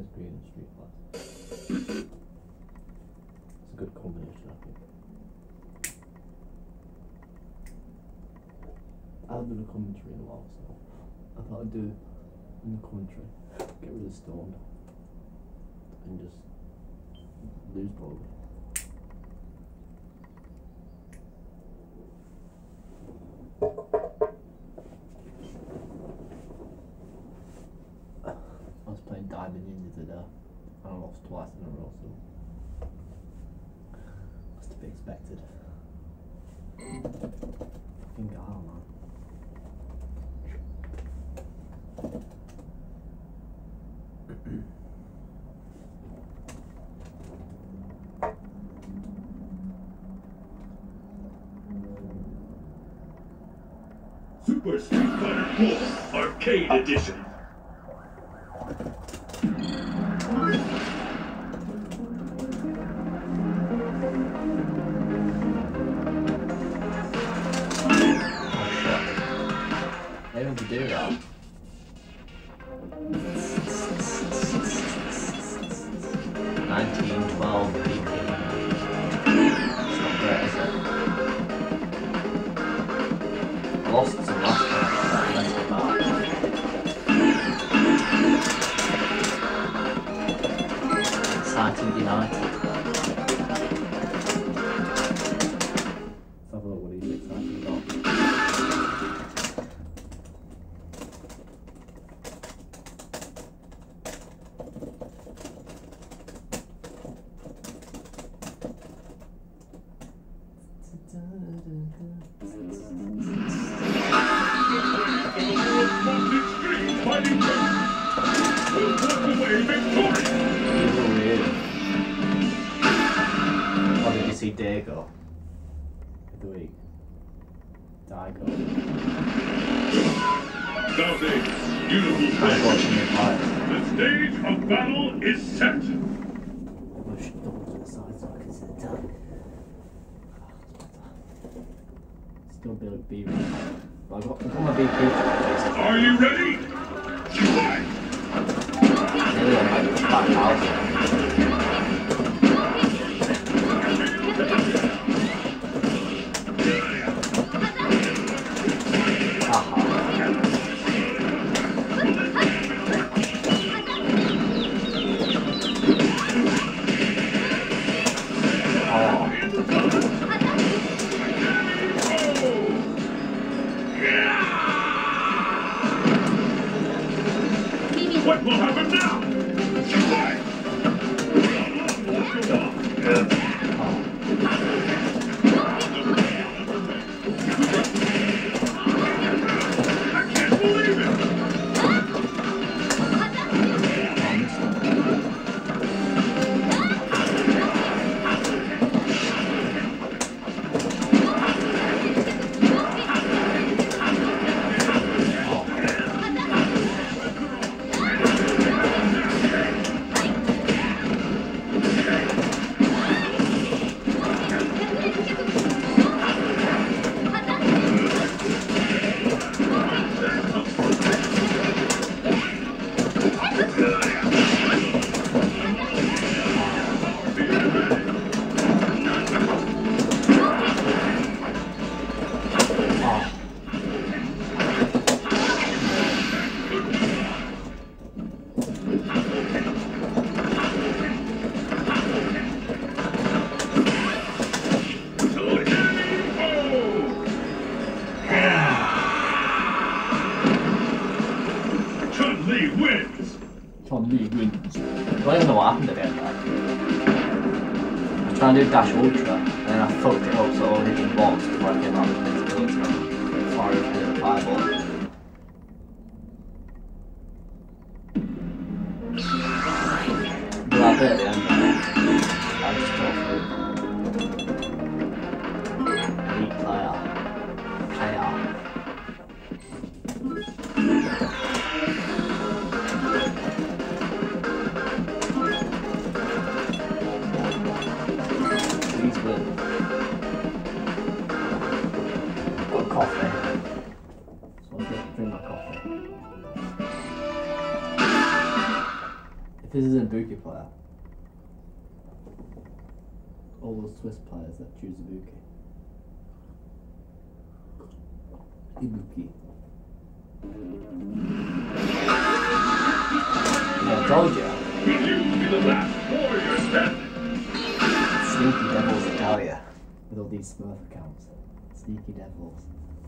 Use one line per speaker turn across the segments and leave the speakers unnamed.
green and street lights. It's a good combination, I think. I haven't done a commentary in a while, so I thought I'd do in the commentary, get rid of Stoned, and just lose probably. I was playing Diamond in the other day, and I lost twice in a row, so that's to be expected. Fucking Gal, man.
Super Street Fighter 4 Arcade Edition.
Maybe to do that. $19.12 BP. It's not great, is it? I lost some last time, but that's not bad. Exciting United. Let's have a look what he's excited about. What did you see Dago of the week? Daigo.
Now then, beautiful
I was watching it live.
the stage of battle is set.
Push double to the side so I can see the time. Still build B right. But I've got my BP.
Are you ready? Fight!
Nearly on my back house.
What will happen now? Fight! I can't believe it! Chun-Li wins!
Chun-Li wins. I don't even know what happened at the end of that. I was trying to do Dash Ultra, and then I fucked it up so I only did box before I came out with invincibility. Far as the fireball. But that bit at the end, I just got through. Elite player. Please win. Got coffee. So I'll drink my coffee. If This is an Ibuki player. All those Swiss players that choose Ibuki. Ibuki. Yeah, I told you.
Will you be the last warrior standing?
Sneaky devils Italia. With all these Smurf accounts. Sneaky devils.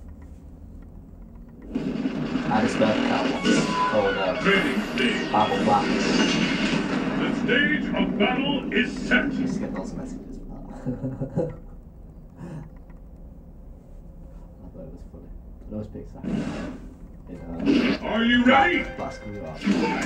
I had a Smurf account once called
Training stage.
Babel Black.
The stage of battle is set.
Just get lots of messages for that. I thought it was funny. I always pick Saka.
Are you ready?
Blast you out.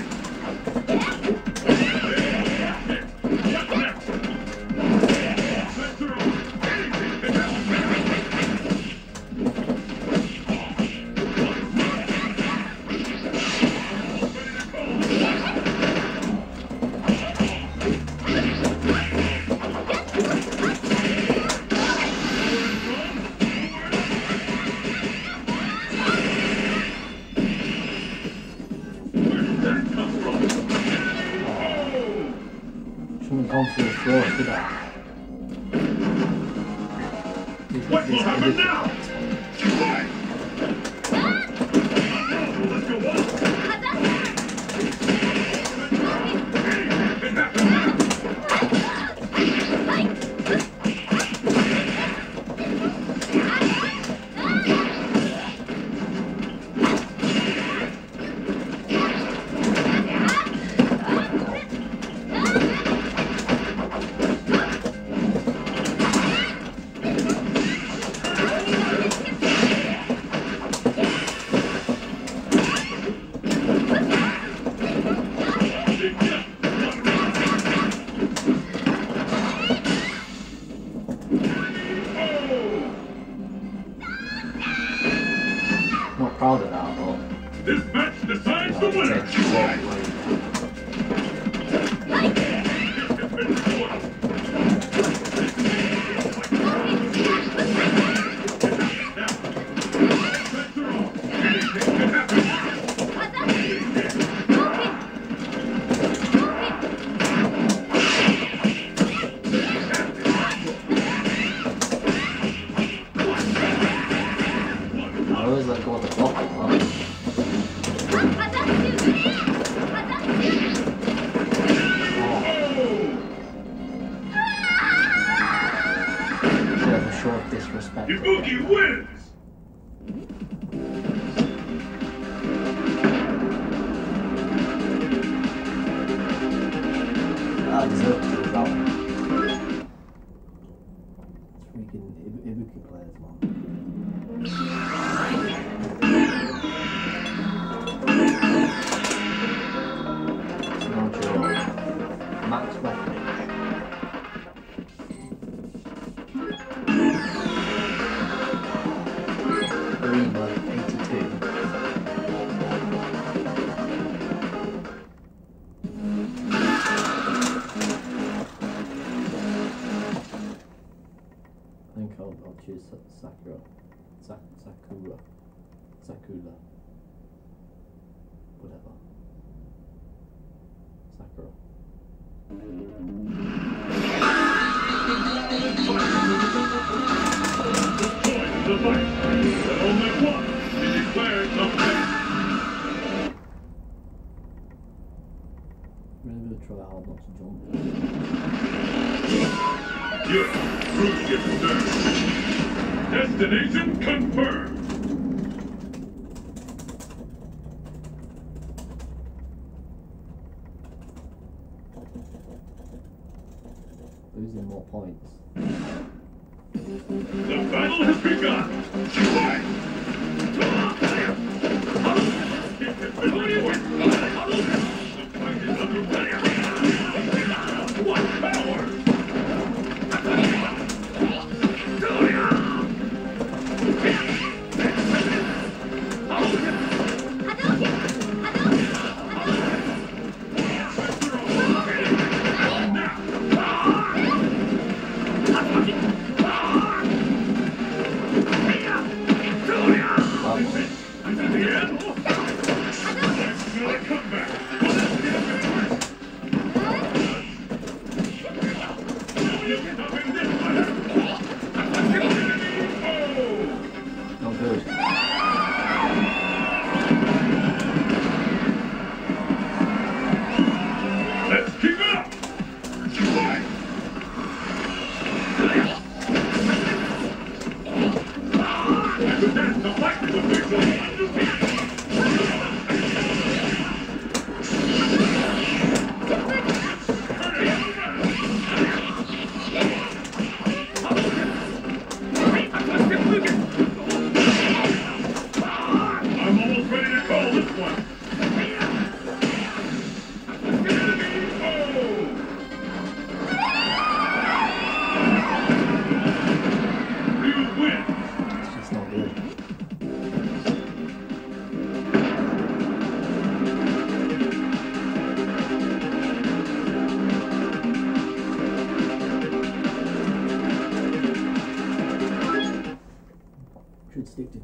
What next? Let's throw anything can
Shouldn't have gone for the floor, should I?
What will happen now? Let's go on. Anything can happen now.
Not proud of that, but
This match decides the winner.
I always let go of the block as well. Should have a show of disrespect.
Ibuki wins.
I deserve to do that one. It's freaking Ibuki players, man. No joke. Max weapon. Arena 82. I think I'll choose Sakura. Sakura. Whatever. Sakura.
Join the fight. But only one is declared the best.
Really gonna try hard not to jump.
Your crew ship served. Destination confirmed.
Losing more points.
The battle has begun. What power!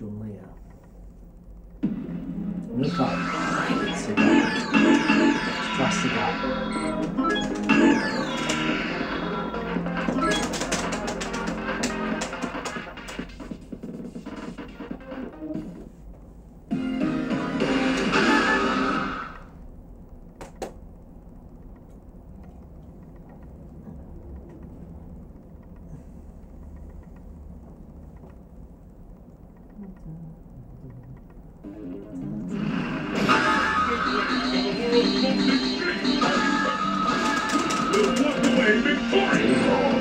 Chun-Li. I'm gonna try Sagat. Try Sagat.
We'll walk away victorious.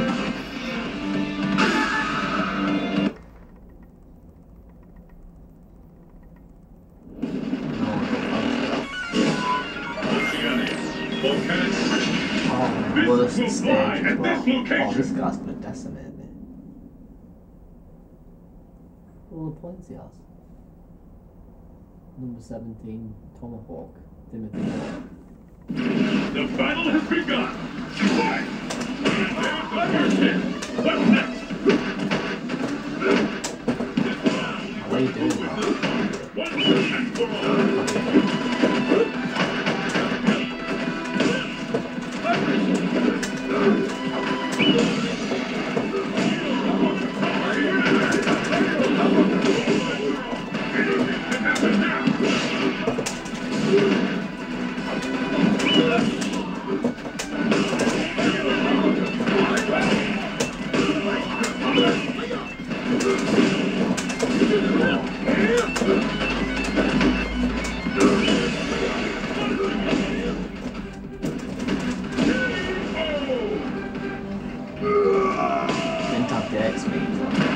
Oh, worst stage as well. Oh, this guy's gonna decimate me. All the points he has. Number 17, Tomahawk, Timothy Hawk.
The battle has begun. Fight! There's the first hit. What's next?
What are you doing, bro?
One and for all.
Didn't have the X speed.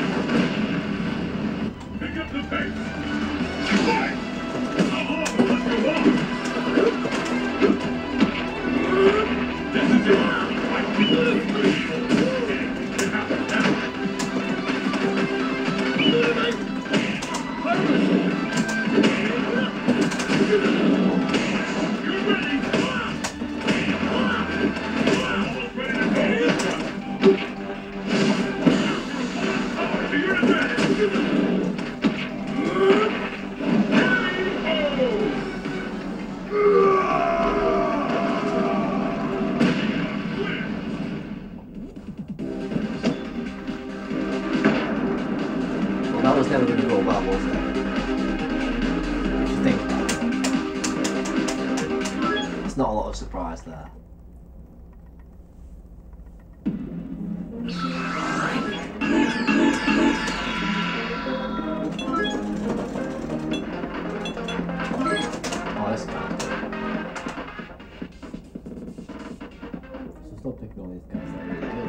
Pick up the pace. Fight! This is it.
Well, that was never going to go well, was it? If you think about it. It's not a lot of surprise there. Oh, this guy. So stop picking all these guys that are really good.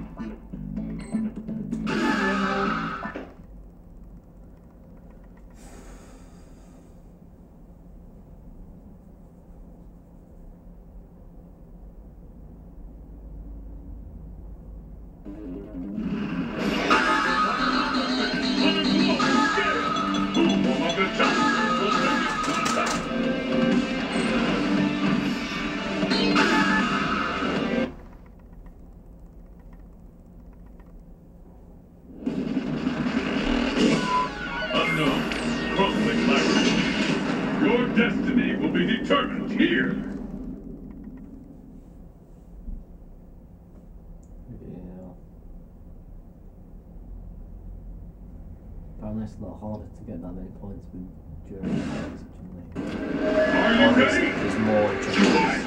Unknown, crumbling labyrinth. Your destiny will be determined here.
Yeah. Apparently it's a lot harder to get that many points with during the games,
Are you ready?
there's more chances.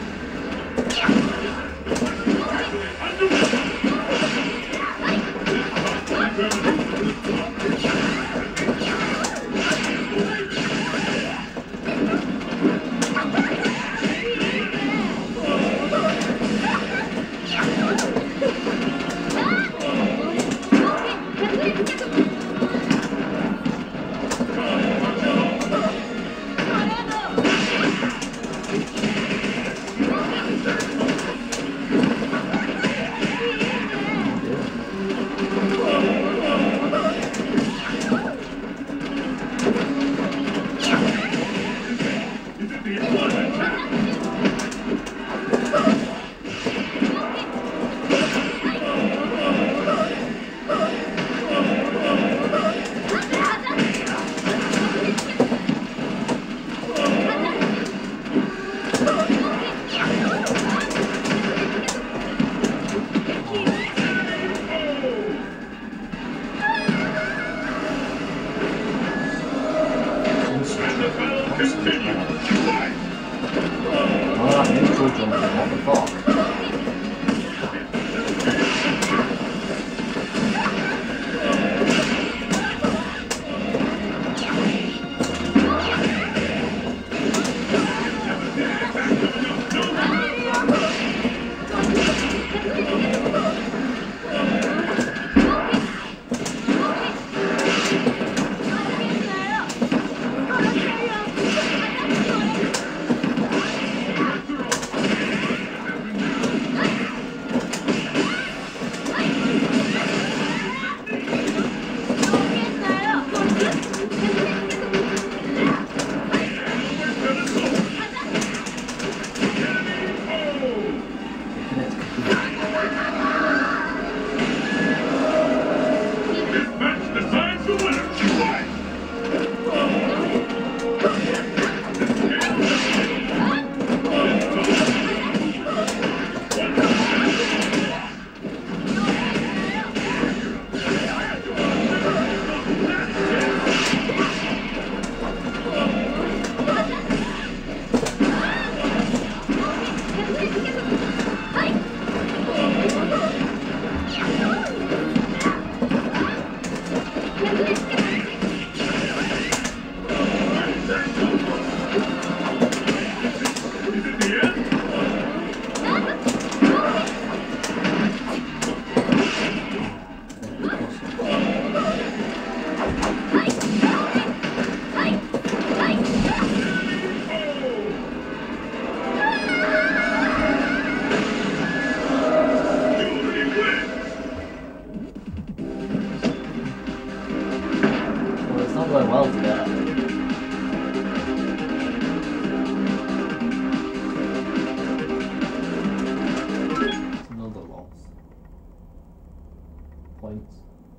points.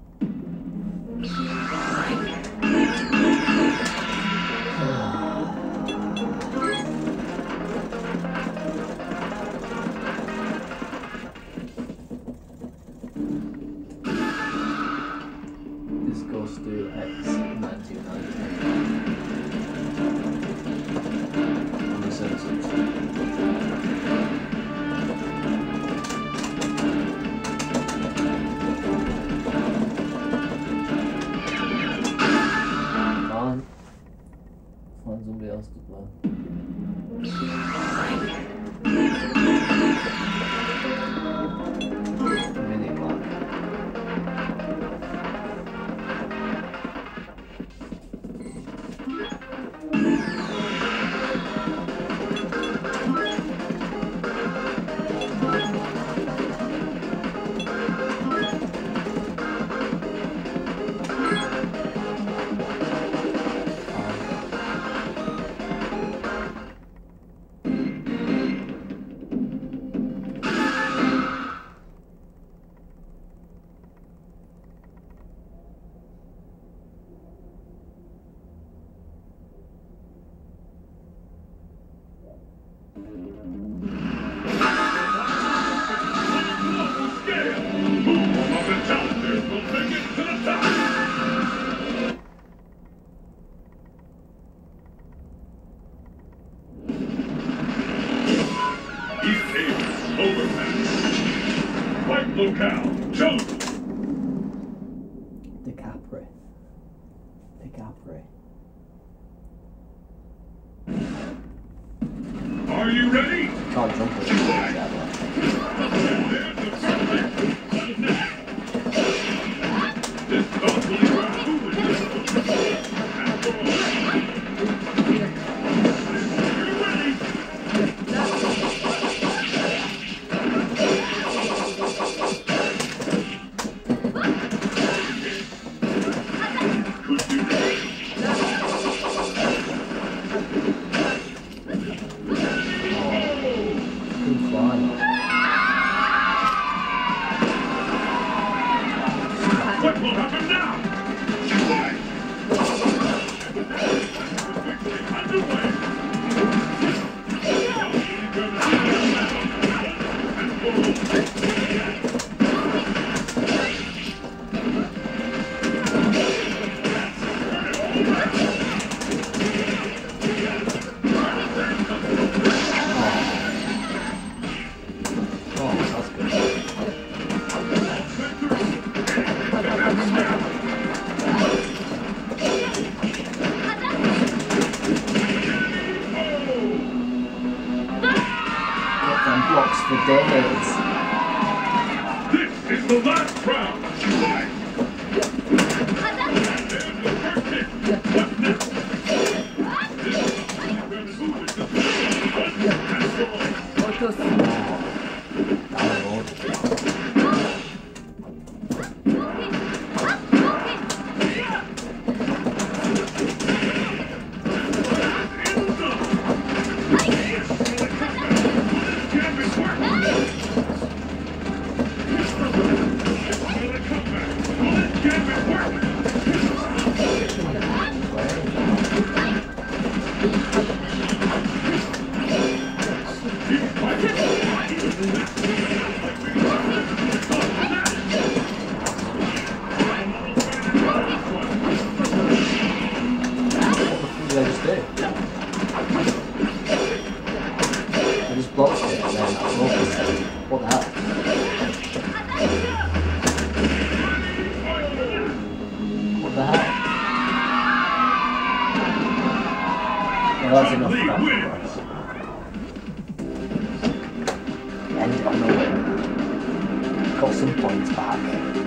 This goes to X1990 on the Simpsons. Find somebody else to play. Mini black.
Locale chosen.
DiCaprio.
Are you ready?
Can't jump with it.
This thoughtfully crafted food is what will happen now? Underway.
Blocks for days.
This is the last round. There's the first hit. What's next? This is
Blocked it and then I focused it. What the hell? What the hell? Well, that's enough for that for us. Ended on a win. Got some points back.